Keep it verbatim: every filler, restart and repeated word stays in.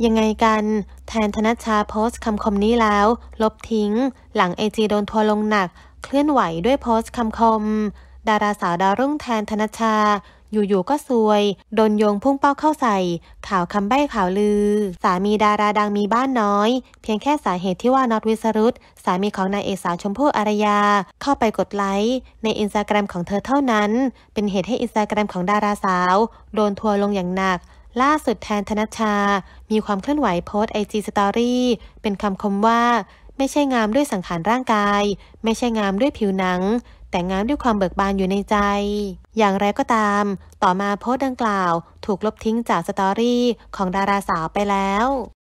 ยังไงกันแทนธนชชาโพสต์คำคมนี้แล้วลบทิ้งหลังไอจีโดนทัวร์ลงหนักเคลื่อนไหวด้วยโพสต์คำคมดาราสาวดาวรุ่งแทนธนชชาอยู่ๆก็ซวยโดนโยงพุ่งเป้าเข้าใส่ข่าวคำใบ้ข่าวลือสามีดาราดังมีบ้านน้อยเพียงแค่สาเหตุที่ว่าน็อตวิสรุตสามีของนายเอกสาวชมพู่อารยาเข้าไปกดไลค์ในอินสตาแกรมของเธอเท่านั้นเป็นเหตุให้อินสตาแกรมของดาราสาวโดนทัวร์ลงอย่างหนักล่าสุดแทนธนชชามีความเคลื่อนไหวโพสต์ไอจีสตอรี่เป็นคำคมว่าไม่ใช่งามด้วยสังขารร่างกายไม่ใช่งามด้วยผิวหนังแต่งามด้วยความเบิกบานอยู่ในใจอย่างไรก็ตามต่อมาโพสต์ดังกล่าวถูกลบทิ้งจากสตอรี่ของดาราสาวไปแล้ว